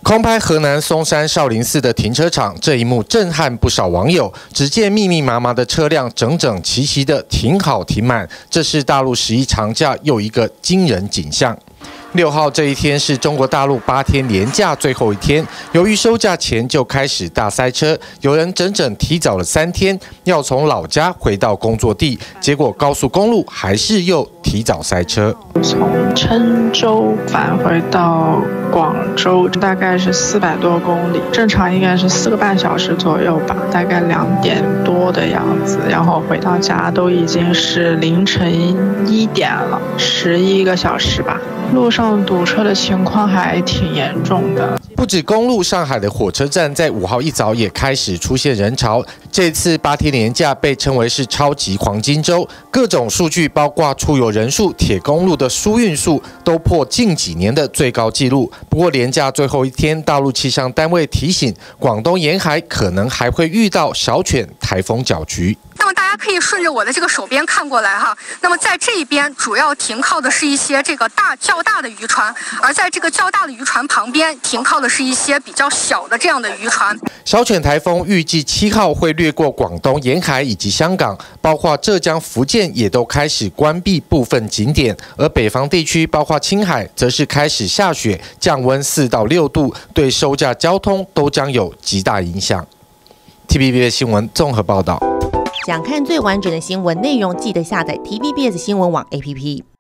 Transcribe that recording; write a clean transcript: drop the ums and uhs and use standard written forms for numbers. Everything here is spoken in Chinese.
空拍河南嵩山少林寺的停车场，这一幕震撼不少网友。只见密密麻麻的车辆整整齐齐的停好停满，这是大陆11长假又一个惊人景象。6号这一天是中国大陆8天连假最后一天，由于休假前就开始大塞车，有人整整提早了3天，要从老家回到工作地，结果高速公路还是又提早塞车。 从郴州返回到广州，大概是400多公里，正常应该是4个半小时左右吧，大概2点多的样子，然后回到家都已经是凌晨1点了，11个小时吧。路上堵车的情况还挺严重的。 不止公路，上海的火车站在5号一早也开始出现人潮。这次8天连假被称为是超级黄金周，各种数据包括出游人数、铁公路的疏运数都破近几年的最高纪录。不过连假最后一天，大陆气象单位提醒，广东沿海可能还会遇到小犬台风搅局。 那么大家可以顺着我的这个手边看过来哈，那么在这一边主要停靠的是一些这个较大的渔船，而在这个较大的渔船旁边停靠的是一些比较小的这样的渔船。 小犬台风预计7号会掠过广东沿海以及香港，包括浙江、福建也都开始关闭部分景点，而北方地区包括青海则是开始下雪，降温4到6度，对收假交通都将有极大影响。TVBS 新闻综合报道。 想看最完整的新闻内容，记得下载 TVBS 新闻网 APP。